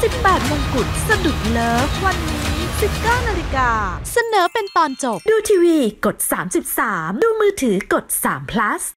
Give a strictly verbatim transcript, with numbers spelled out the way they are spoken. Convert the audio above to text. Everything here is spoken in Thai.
สิบแปด มงกุฎสะดุดเลิฟวันนี้ สิบเก้า นาฬิกาเสนอเป็นตอนจบดูทีวีกดสามสิบสามดูมือถือกดสาม plus